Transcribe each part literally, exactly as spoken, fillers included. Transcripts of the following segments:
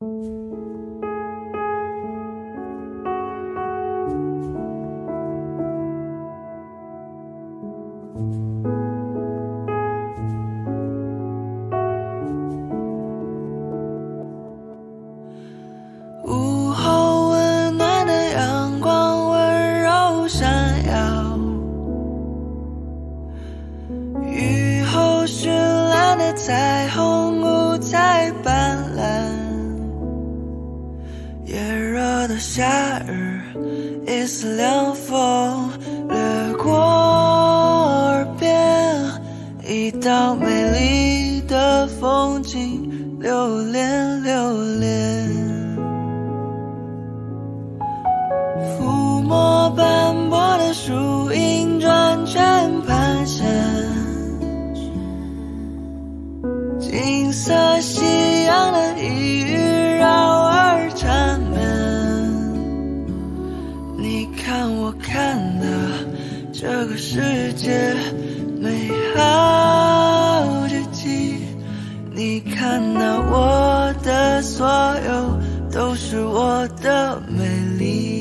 午后温暖的阳光温柔闪耀，雨后绚烂的彩虹五彩斑斓，炎热的夏日，一丝凉风掠过耳边，一道美丽的风景留恋留恋。抚摸斑驳的树影，转圈盘旋，金色夕阳的一语绕耳缠绵。你看我看的这个世界美好至极，你看到我的所有都是我的美丽。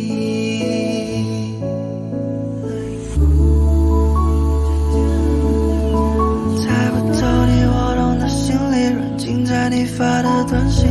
猜不透你我懂的心理，软禁在你发的短信，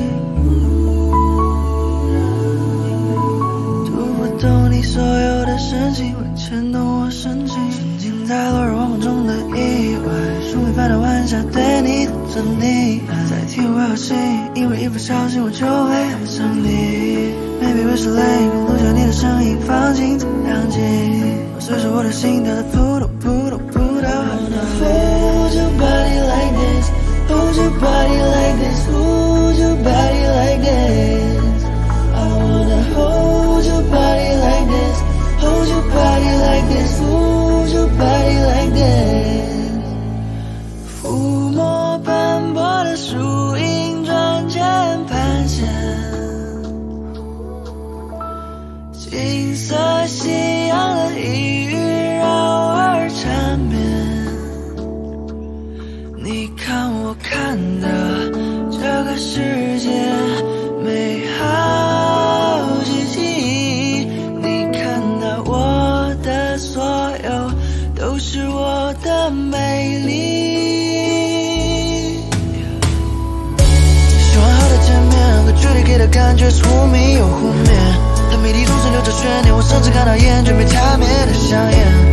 读不懂你所有的深情，会牵动我神经。沉浸在落日黄昏中的意外，书面般的晚霞对你的沉溺，在体会和心，因为一不小心我就会爱上你。Maybe 我是泪，录下你的声音，放进测量机，随着我的心跳在扑通扑通扑通。Hold your body like this, hold your body like this, hold your body like this. I wanna hold your body like this, hold your body like this, hold your body like this. 抚摸斑驳的树影，转圈盘旋，金色夕阳的一语绕耳缠绵。你看我看的这个世界美好至极，你看到我的所有都是我的美丽。喜欢后的见面和距离给的感觉是忽明又忽灭，它谜底总是留着悬念，我甚至看到厌倦被他灭的香烟。